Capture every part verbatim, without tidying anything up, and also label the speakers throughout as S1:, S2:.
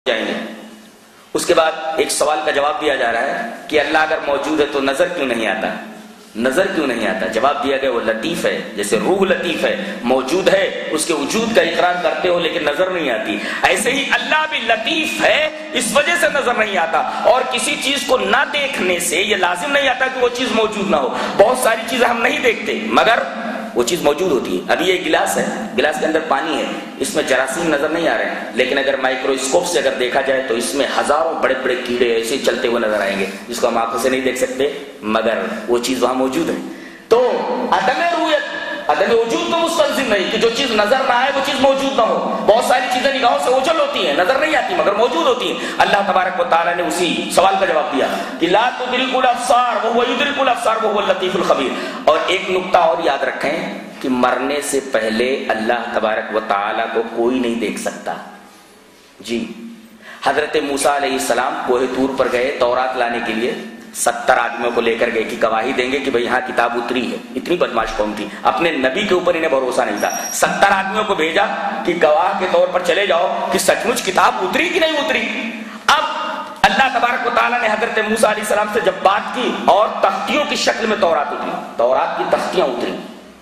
S1: جائیں گے۔ اس کے بعد ایک سوال کا جواب دیا جا رہا ہے کہ اللہ اگر موجود ہے تو نظر کیوں نہیں آتا؟ نظر کیوں نہیں آتا؟ جواب دیا گیا وہ لطیف ہے، جیسے روح لطیف ہے، موجود ہے، اس کے وجود کا اقرار کرتے ہو لیکن نظر نہیں آتی، ایسے ہی اللہ بھی لطیف ہے، اس وجہ سے نظر نہیں آتا۔ اور کسی چیز کو نہ دیکھنے سے یہ لازم نہیں آتا کہ وہ چیز موجود نہ ہو۔ بہت ساری چیزیں ہم نہیں دیکھتے مگر وہ چیز موجود ہوتی ہے۔ ابھی یہ گلاس ہے، گلاس کے اندر پانی ہے، اس میں جراثیم نظر نہیں آ رہے ہیں، لیکن اگر مائکروسکوپ سے اگر دیکھا جائے تو اس میں ہزاروں بڑے بڑے کیڑے ایسے چلتے ہوئے نظر آئیں گے جس کو ہم آنکھوں سے نہیں دیکھ سکتے مگر وہ چیز وہاں موجود ہے۔ تو عدم رویت، عدم وجود تو مستلزم نہیں کہ جو چیز نظر نہ آئے وہ چیز موجود نہ ہو۔ بہت ساری چیزیں نگاہوں سے اوجھل ہوتی ہیں، نظر نہیں آتی مگر موجود ہوتی ہیں۔ اللہ تبارک و تعالیٰ نے اسی سوال کا جواب دیا کہ لا تدرک الابصار وهو يدرك الابصار وهو اللطيف الخبير۔ اور ایک نقطہ اور یاد رکھیں کہ مرنے سے پہلے اللہ تبارک و تعالیٰ کو کوئی نہیں دیکھ سکتا۔ جی حضرت موسیٰ علیہ السلام کوہ طور پر گئے تورات لانے کے لیے، ستر آدمیوں کو لے کر گئے کہ گواہی دیں گے کہ بھئی یہاں کتاب اتری ہے۔ اتنی بدماش قوم تھی، اپنے نبی کے اوپر انہیں بھروسہ نہیں تھا۔ ستر آدمیوں کو بھیجا کہ گواہ کے طور پر چلے جاؤ کہ سچ مچ کتاب اتری کہ نہیں اتری۔ اب اللہ تبارک و تعالیٰ نے حضرت موسیٰ علیہ السلام سے جب بات کی اور تختیوں کی شکل میں تورات اتری، تورات کی تختیاں اتری۔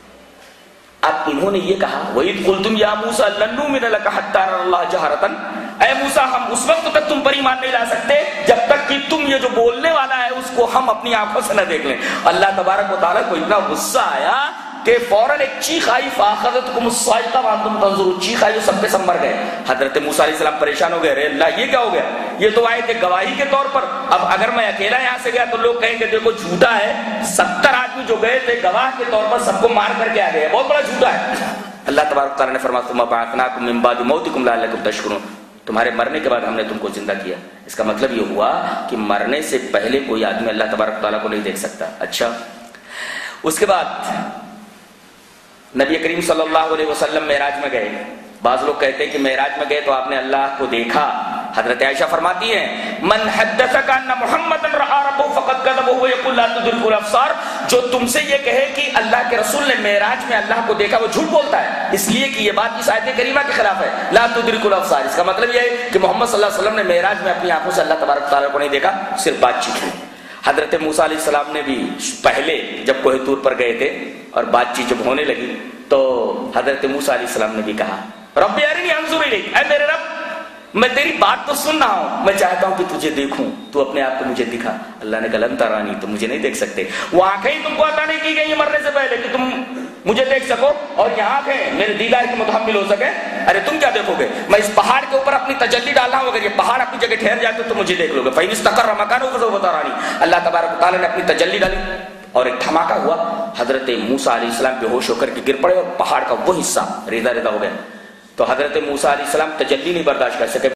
S1: اب انہوں نے یہ کہا وَإِذْ قُلْتُمْ يَا مُوسَىٰ لَن نُّؤْمِنَ لَكَ حَتَّىٰ نَرَى اللَّهَ جَهْرَةً، اے موسیٰ ہم اس وقت تک تم پر ایمان نہیں لا سکتے جب تک کہ تم یہ جو بولنے والا ہے اس کو ہم اپنی آنکھوں سے نہ دیکھ لیں۔ اللہ تبارک و تعالیٰ کو اتنا غصہ آیا کہ فوراً ایک چیخ آئی فَأَخَذَتْكُمُ الصَّاعِقَةُ وَأَنتُمْ تَنظُرُونَ، چیخ آئی جو سب کے سب مر گئے۔ حضرت موسیٰ علیہ السلام پریشان ہو گئے، ارے اللہ یہ کیا ہو گیا؟ یہ تو آئے تھے گواہی کے طور پر، اب اگر میں اکیلا یہاں سے گیا تو لوگ کہیں گے دیکھو جھوٹا ہے۔ ستر آدمی جو گئے تھے گواہ کے طور پر سب کو مار کر کے آ گئے، بہت بڑا جھوٹا ہے۔ اللہ تبارک تعالیٰ نے فرمایا ثم بعثناکم من بعد موتکم لعلکم تشکرون، تمہارے مرنے کے بعد ہم نے تم کو زندہ کیا۔ اس کا مطلب یہ ہوا کہ مرنے سے پہلے کوئی آدمی اللہ تبارک تعالیٰ کو نہیں دیکھ سکتا۔ اچھا اس کے بعد نبی کریم صلی اللہ علیہ وسلم معراج میں گئے۔ بعض لوگ کہتے ہیں کہ معراج میں گئے تو آپ نے اللہ کو دیکھا۔ حضرت عائشہ فرماتی ہیں من حدثک ان محمد رأى ربہ فقد کذب وهو یقول لا تدرک الابصار، جو تم سے یہ کہے کہ اللہ کے رسول نے معراج میں اللہ کو دیکھا وہ جھوٹ بولتا ہے، اس لیے کہ یہ بات اس آیت کریمہ کے خلاف ہے، لا تدرک الابصار۔ اس کا مطلب یہ ہے کہ محمد صلی اللہ علیہ وسلم نے معراج میں اپنی آنکھوں سے اللہ تبارک تعالیٰ کو نہیں دیکھا، صرف بات چیت ہوئی۔ حضرت موسیٰ علیہ السلام نے بھی پہلے جب کوہ طور پر گئے تھے اور بات چیت جب ہونے لگی تو حضرت موسیٰ علیہ السلام نے بھی کہا رب ارنی انظر الیک، اے میرے رب میں تیری بات تو سن رہا ہوں، میں چاہتا ہوں کہ تجھے دیکھوں، تو اپنے آپ کو مجھے دکھا۔ اللہ نے کہا لن ترانی، تم مجھے نہیں دیکھ سکتے۔ وہ آنکھیں تم کو عطا نہیں کی گئی مرنے سے پہلے کہ تم مجھے دیکھ سکو، اور یہ آنکھیں میرے دیدار کے متحمل ہو سکے۔ ارے تم کیا دیکھو گے؟ میں اس پہاڑ کے اوپر اپنی تجلی ڈال رہا ہوں، اگر یہ پہاڑ اپنی جگہ ٹھہر جائے تو تم مجھے دیکھ لو گے۔ فَإِنِ اسْتَقَرَّ مَكَانُهُ فَسَوْفَ تَرَانِي۔ اللہ تبارک تعالیٰ نے اپنی تجلی ڈالی اور ایک دھماکہ ہوا، حضرت موسیٰ علیہ السلام بے ہوش ہو کر کے گر پڑے اور پہاڑ کا وہ حصہ ریزہ ریزہ ہو گیا۔ تو حضرت موسیٰ علیہ السلام تجلی نہیں برداشت کر سکے۔